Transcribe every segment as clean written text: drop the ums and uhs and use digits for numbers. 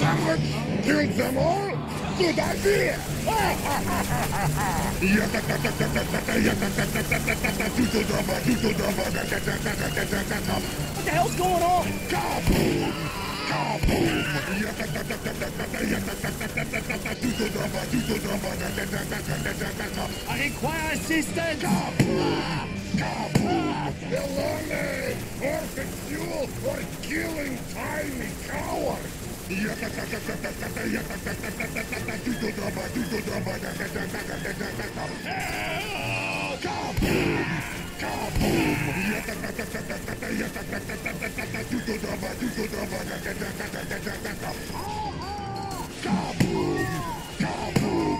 Someone killed them all? Good idea! What the hell's going on? Kaboom! Kaboom! I require assistance! Kaboom! Kaboom! Elone! Orphan fuel or killing tiny cowards! Kaboom! Kaboom! Kaboom! Kaboom!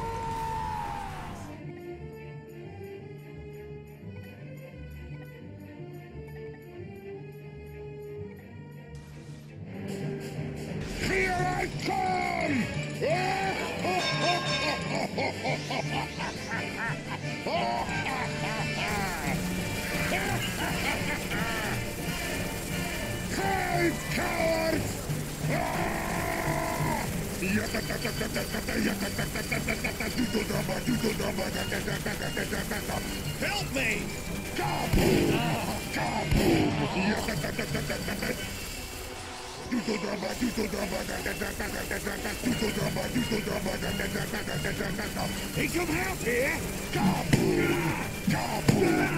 Here I come! Cave cowards! Help me! Kaboom! Kaboom! Need some help here! Kaboom! Kaboom!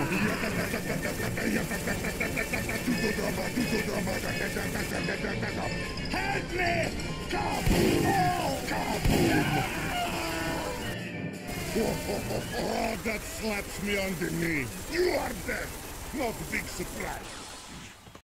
Help me! Kaboom! Kaboom! Oh, that slaps me on the knee. You are dead. Not a big surprise.